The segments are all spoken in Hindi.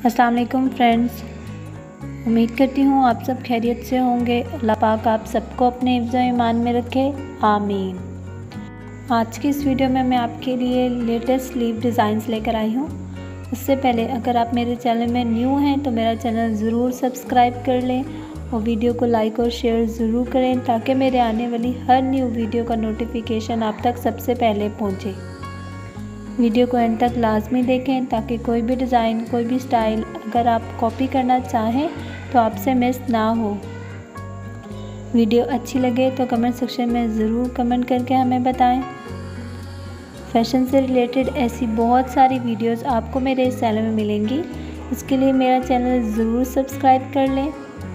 अस्सलाम वालेकुम फ्रेंड्स, उम्मीद करती हूँ आप सब खैरियत से होंगे। अल्लाह पाक आप सबको अपने हिफ्ज़ ईमान में रखे, आमीन। आज की इस वीडियो में मैं आपके लिए लेटेस्ट स्लीव डिज़ाइंस लेकर आई हूँ। उससे पहले अगर आप मेरे चैनल में न्यू हैं तो मेरा चैनल ज़रूर सब्सक्राइब कर लें और वीडियो को लाइक और शेयर ज़रूर करें ताकि मेरे आने वाली हर न्यू वीडियो का नोटिफिकेशन आप तक सबसे पहले पहुँचे। वीडियो को एंड तक लाजमी देखें ताकि कोई भी डिज़ाइन, कोई भी स्टाइल अगर आप कॉपी करना चाहें तो आपसे मिस ना हो। वीडियो अच्छी लगे तो कमेंट सेक्शन में ज़रूर कमेंट करके हमें बताएं। फैशन से रिलेटेड ऐसी बहुत सारी वीडियोस आपको मेरे इस चैनल में मिलेंगी, इसके लिए मेरा चैनल ज़रूर सब्सक्राइब कर लें।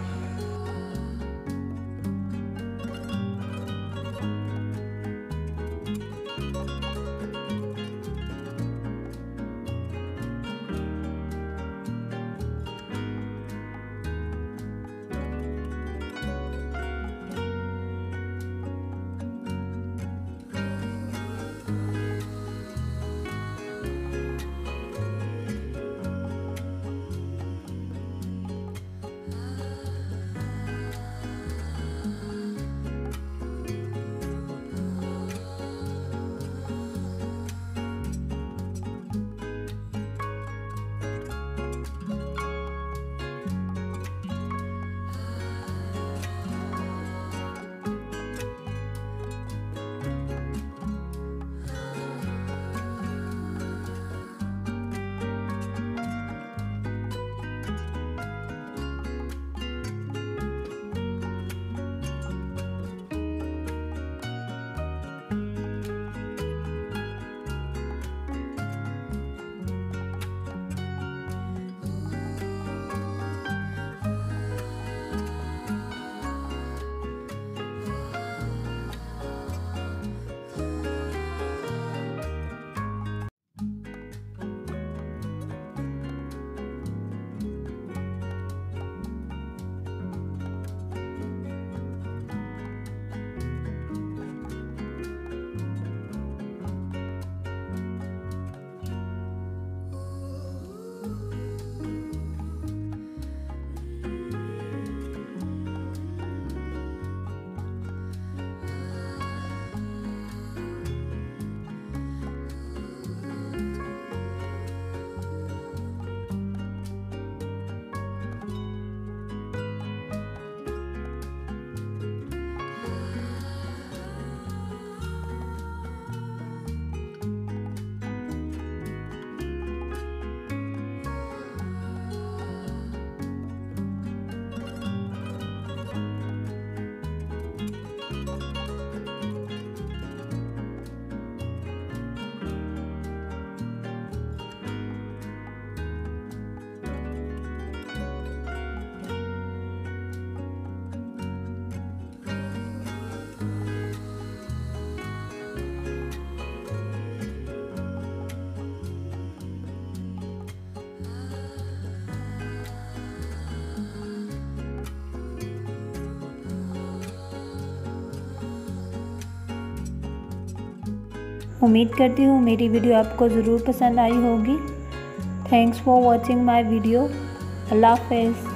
उम्मीद करती हूँ मेरी वीडियो आपको ज़रूर पसंद आई होगी। Thanks for watching my video. अल्लाह हाफ़िज़।